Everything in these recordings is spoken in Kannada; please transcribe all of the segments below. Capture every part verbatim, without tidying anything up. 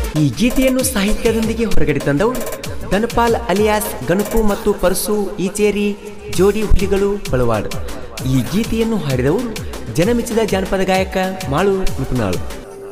ಈ ಗೀತೆಯನ್ನು ಸಾಹಿತ್ಯದೊಂದಿಗೆ ಹೊರಗಡೆ ತಂದವರು ಧನಪಾಲ್ ಅಲಿಯಾಸ್ ಗಣಪು ಮತ್ತು ಪರಸು ಈಚೇರಿ ಜೋಡಿ ಹುಲಿಗಳು ಬಳವಾಡ್. ಈ ಗೀತೆಯನ್ನು ಹಾಡಿದವರು ಜನಮೆಚ್ಚಿದ ಜಾನಪದ ಗಾಯಕ ಮಾಳು ನಿಪುಣಾಳು.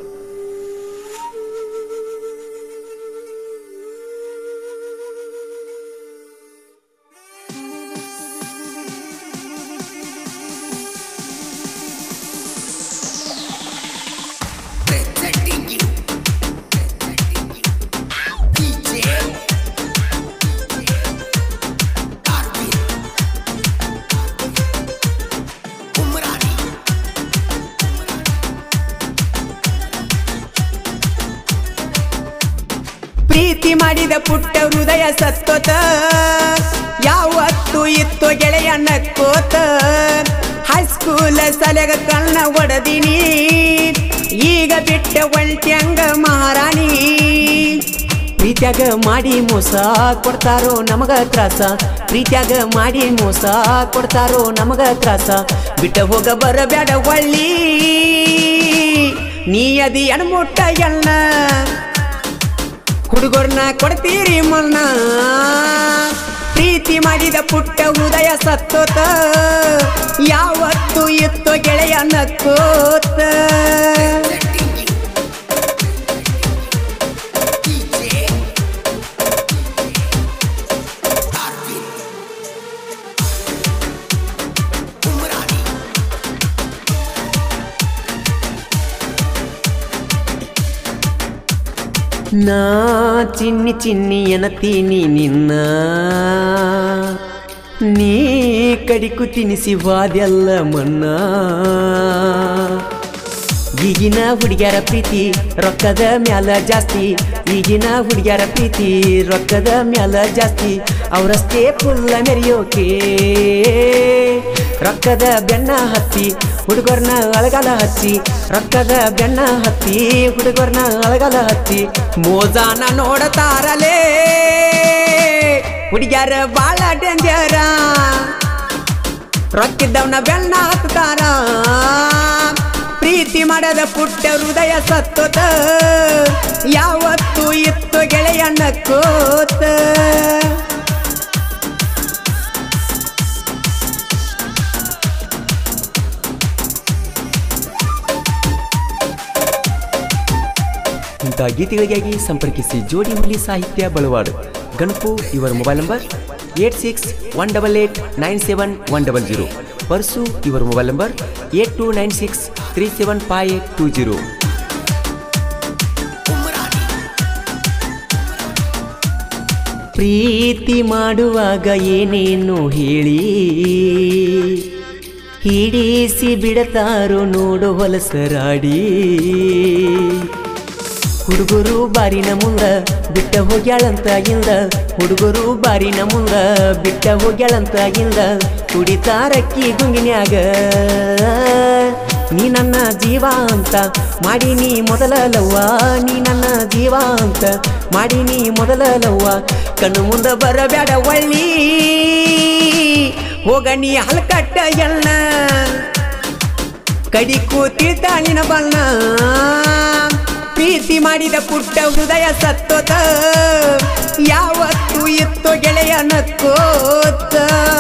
ಪ್ರೀತಿ ಮಾಡಿದ ಪುಟ್ಟ ಹೃದಯ ಸತ್ತೋತ, ಯಾವತ್ತು ಇತ್ತು ಗೆಳೆಯ ನಕ್ಕೋತ. ಹೈಸ್ಕೂಲ ಸಲೆಗ ಕಣ್ಣ ಒಡದಿನಿ, ಈಗ ಬಿಟ್ಟ ಒಂಟ್ಯಂಗ ಮಹಾರಾಣಿ. ಪ್ರೀತ್ಯಾಗ ಮಾಡಿ ಮೋಸ ಕೊಡ್ತಾರೋ ನಮಗ ತ್ರಾಸ, ಪ್ರೀತ್ಯಾಗ ಮಾಡಿ ಮೋಸ ಕೊಡ್ತಾರೋ ನಮಗ ತ್ರಾಸ. ಬಿಟ್ಟ ಹೋಗ ಬರಬೇಡ ಒಳ್ಳಿ, ನೀ ಅದಿ ಅಣಮುಟ್ಟ ಎಣ್ಣ, ಹುಡುಗರ್ನ ಕೊಡ್ತೀರಿ ಮನ್ನ. ಪ್ರೀತಿ ಮಾಡಿದ ಪುಟ್ಟ ಹೃದಯ ಸತ್ತೋತ, ಯಾವತ್ತು ಇತ್ತು ಗೆಳೆಯ ನಕ್ಕೋತ. ನಾ ಚಿನ್ನಿ ಚಿನ್ನಿ ಎನತೀನಿ ನಿನ್ನ, ನೀ ಕಡಿಕು ತಿನಿಸಿ ವಾದೆಲ್ಲ ಮನ್ನ. ಈಗಿನ ಹುಡುಗ್ಯಾರ ಪ್ರೀತಿ ರೊಕ್ಕದ ಮ್ಯಾಲ ಜಾಸ್ತಿ, ಈಗಿನ ಹುಡುಗ್ಯಾರ ಪ್ರೀತಿ ರೊಕ್ಕದ ಮ್ಯಾಲ ಜಾಸ್ತಿ. ಅವರಷ್ಟೇ ಫುಲ್ಲ ಮೆರೆಯೋಕೆ ರೊಕ್ಕದ ಬೆನ್ನ ಹತ್ತಿ, ಹುಡುಗರ್ನ ಅಳಗಾಲ ಹಚ್ಚಿ. ರೊಕ್ಕದ ಬೆನ್ನ ಹತ್ತಿ ಹುಡುಗರ್ನ ಅಳಗಾಲ ಹಚ್ಚಿ. ಮೋಜಾನ ನೋಡತಾರಲೇ ಹುಡುಗ್ಯಾರ ಬಾಳ ಡೇಂಜರ, ರೊಕ್ಕಿದ್ದವನ ಬೆನ್ನ ಹತ್ತಾರ. ಪ್ರೀತಿ ಮಾಡದ ಪುಟ್ಟ ಹೃದಯ ಸತ್ತೋತ, ಯಾವತ್ತು ಇತ್ತು ಗೆಳೆಯ ನಕ್ಕೋತ. ಇಂಥ ಗೀತೆಗಳಿಗಾಗಿ ಸಂಪರ್ಕಿಸಿ ಜೋಡಿ ಹುಲಿ ಸಾಹಿತ್ಯ ಬಳವಾಡು ಗಣಪು. ಇವರ mobile number eight six one double eight nine seven one double zero. ಪರ್ಸು ಇವರ mobile number eight two nine six three seven five eight two zero. ಪ್ರೀತಿ ಮಾಡುವಾಗ ಏನೇನು ಹೇಳಿ ಹಿಡಿಸಿ ಬಿಡತಾರೋ ನೋಡು ಹೊಲಸರಾಡಿ. ಹುಡುಗರು ಬಾರಿನ ಮುಂದ ಬಿಟ್ಟ ಹೋಗ್ಯಾಳಂತಾಗಿಂದ, ಹುಡುಗರು ಬಾರಿನ ಮುಂದ ಬಿಟ್ಟ ಹೋಗ್ಯಾಳಂತಾಗಿಂದ. ಕುಡಿತಾರಕ್ಕಿ ಗುಂಗಿನ್ಯಾಗ ನೀ ನನ್ನ ಜೀವ ಅಂತ ಮಾಡಿನಿ ಮೊದಲ ಲವ್ವ, ನೀ ನನ್ನ ಜೀವ ಅಂತ ಮಾಡಿನಿ ಮೊದಲ ಲವ್ವ. ಕಣ್ಣು ಮುಂದ ಬರಬೇಡ ಒಳ್ಳಿ, ಹೋಗ ನೀ ಹಲ್ಕಟ್ಟ ಎಣ್ಣ, ಕಡಿ ಕೂತಿದ್ದ ನಿನ ಬಣ್ಣ. ಪ್ರೀತಿ ಮಾಡಿದ ಪುಟ್ಟ ಹೃದಯ ಸತ್ತೋತ, ಯಾವತ್ತು ಇತ್ತು ಗೆಳೆಯ ನಕ್ಕೋತ.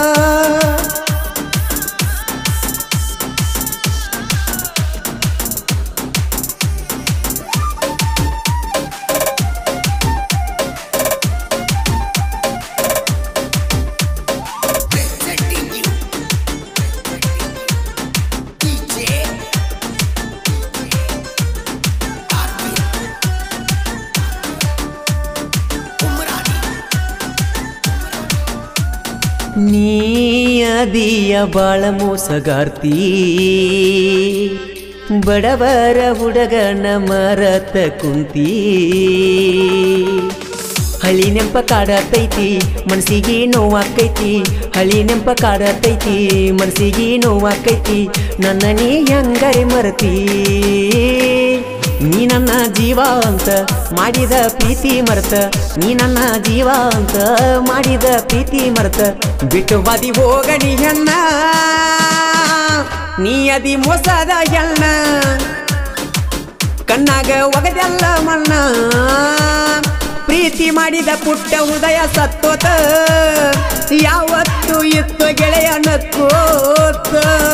ನೀ ಅದಿಯ ಬಾಳ ಮೋಸಗಾರ್ತಿ, ಬಡವರ ಹುಡುಗನ ಮರತ ಕುಂತಿ. ಹಳಿ ನೆಂಪ ಕಾಡತೈತಿ ಮನಸ್ಸಿಗೆ ನೋವಾಕೈತಿ, ಹಳಿ ನೆಂಪ ಕಾಡತೈತಿ ಮನಸ್ಸಿಗೆ ನೋವಾಕೈತಿ. ನನ್ನ ನೀ ಹೆಂಗರೆ ಮರತಿ, ನೀ ನನ್ನ ಜೀವ ಅಂತ ಮಾಡಿದ ಪ್ರೀತಿ ಮರ್ತ, ನೀ ನನ್ನ ಜೀವ ಅಂತ ಮಾಡಿದ ಪ್ರೀತಿ ಮರ್ತ. ಬಿಟ್ಟು ಬಾದಿ ಹೋಗಣಿ ಹೆಣ್ಣ, ನೀ ಅದಿ ಮೋಸದ ಹೆಣ್ಣ. ಕಣ್ಣಾಗ ಒಗದೆಲ್ಲ ಮಣ್ಣ ಪ್ರೀತಿ ಮಾಡಿದ ಪುಟ್ಟ ಹೃದಯ ಸತ್ತೋತ ಯಾವತ್ತು ಇತ್ತು ಗೆಳೆಯ ನಕ್ಕೋತ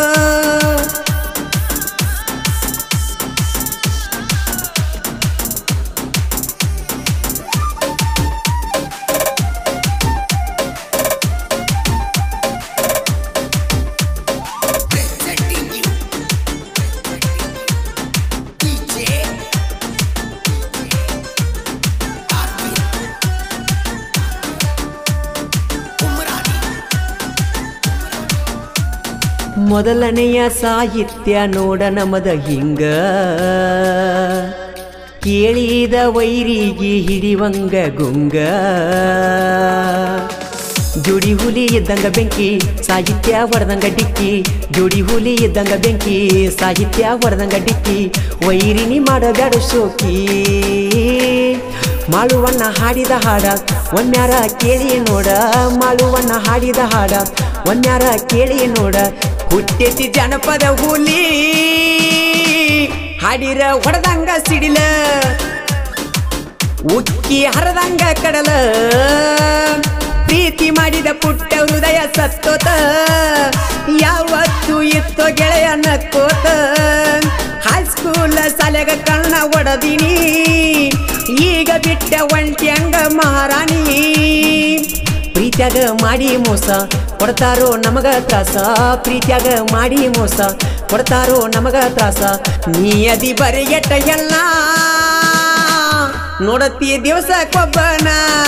ಮೊದಲನೆಯ ಸಾಹಿತ್ಯ ನೋಡ ನಮದ ಹಿಂಗ ಕೇಳಿದ ವೈರಿಗೆ ಹಿಡಿವಂಗ ಗುಂಗ ಜೋಡಿ ಹುಲಿ ಇದ್ದಂಗ ಬೆಂಕಿ ಸಾಹಿತ್ಯ ಹೊಡೆದಂಗ ಡಿಕ್ಕಿ ಜೋಡಿ ಹುಲಿ ಇದ್ದಂಗ ಬೆಂಕಿ ಸಾಹಿತ್ಯ ಹೊಡೆದಂಗ ಡಿಕ್ಕಿ ವೈರಿನಿ ಮಾಡಬ್ಯಾಡ ಶೋಕಿ ಮಾಳುವನ್ನ ಹಾಡಿದ ಹಾಡ ಒಮ್ಮ್ಯಾರ ಕೇಳಿ ನೋಡ ಮಾಳುವನ್ನ ಹಾಡಿದ ಹಾಡ ಒಮ್ಮ್ಯಾರ ಕೇಳಿ ನೋಡ ಹುಟ್ಟೆತಿ ಜನಪದ ಹುಲಿ ಹಾಡಿರ ಹೊಡೆದಂಗ ಸಿಡಿಲ ಉಕ್ಕಿ ಹರದಂಗ ಕಡಲ ಪ್ರೀತಿ ಮಾಡಿದ ಪುಟ್ಟ ಹೃದಯ ಸತ್ತೋತ ಯಾವತ್ತು ಇತ್ತೋ ಗೆಳೆಯ ನಕ್ಕೋತ ಹೈಸ್ಕೂಲ್ ಸಾಲೆಗ ಕಣ್ಣ ಒಡದಿನಿ ಈಗ ಬಿಟ್ಟ ಒಂಟಿ ಹಂಗ ಮಹಾರಾಣಿ ಪ್ರೀತ್ಯಾಗ ಮಾಡಿ ಮೋಸ ಕೊಡ್ತಾರೋ ನಮಗ ತ್ರಾಸ ಪ್ರೀತ್ಯಾಗ ಮಾಡಿ ಮೋಸ ಕೊಡ್ತಾರೋ ನಮಗ ತ್ರಾಸ ನೀ ಅದಿ ಬರಿಗೆಟ್ಟ ಎಲ್ಲ ನೋಡತ್ತಿ ದಿವಸಕ್ಕೊಬ್ಬನ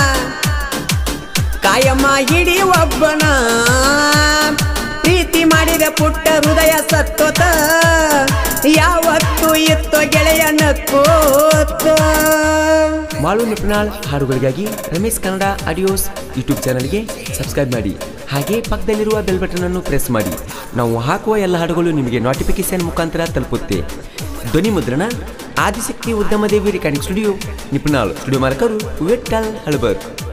ಕಾಯಮ್ಮ ಹಿಡಿ ಒಬ್ಬನ ಪ್ರೀತಿ ಮಾಡಿದ ಪುಟ್ಟ ಹೃದಯ ಸತ್ತೋತ ಯಾವತ್ತು ಇತ್ತೋ ಗೆಳೆಯ ನಕ್ಕೋತ ಮಾಳು ನಿಪುಣಾಳ್ ಹಾಡುಗಳಿಗಾಗಿ ರಮೇಶ್ ಕನ್ನಡ ಆಡಿಯೋಸ್ ಯೂಟ್ಯೂಬ್ ಚಾನಲ್ಗೆ ಸಬ್ಸ್ಕ್ರೈಬ್ ಮಾಡಿ ಹಾಗೆ ಪಕ್ಕದಲ್ಲಿರುವ ಬೆಲ್ ಬಟನ್ ಅನ್ನು ಪ್ರೆಸ್ ಮಾಡಿ ನಾವು ಹಾಕುವ ಎಲ್ಲ ಹಾಡುಗಳು ನಿಮಗೆ ನೋಟಿಫಿಕೇಶನ್ ಮುಖಾಂತರ ತಲುಪುತ್ತೆ ಧ್ವನಿ ಮುದ್ರಣ Adishakti Udyamadevi recording studio Nipunal studio ಮಾಲಕರು ವಿಠ್ಠಲ್ ಹಳಬರ್.